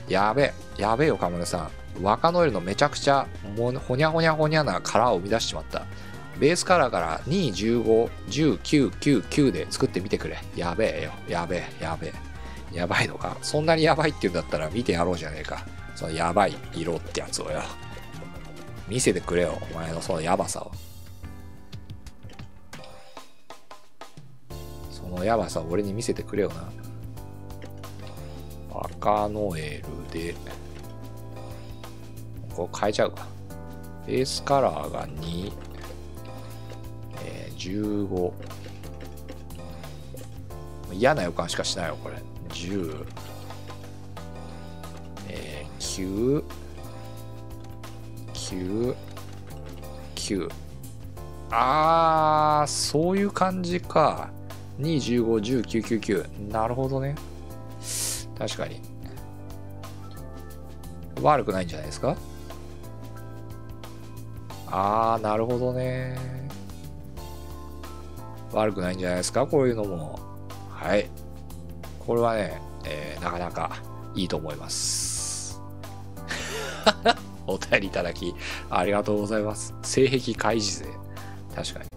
やべえ。やべえよ、カモネさん。若ノエルのめちゃくちゃ、もう、ほにゃほにゃほにゃなカラーを生み出してしまった。ベースカラーから2、15、10、9、9、9で作ってみてくれ。やべえよ。やべえ、やべえ。やばいのか。そんなにやばいって言うんだったら見てやろうじゃねえか。そのやばい色ってやつをよ。見せてくれよ。お前のそのやばさを。そのやばさを俺に見せてくれよな。赤ノエルで、こう変えちゃうか。ベースカラーが2、15。嫌な予感しかしないよ、これ。10、9、9、9。そういう感じか。2、15、10、9、9、9。なるほどね。確かに。悪くないんじゃないですか。なるほどね。悪くないんじゃないですか、こういうのも。はい。これはね、なかなかいいと思います。お便りいただき、ありがとうございます。性癖開示勢。確かに。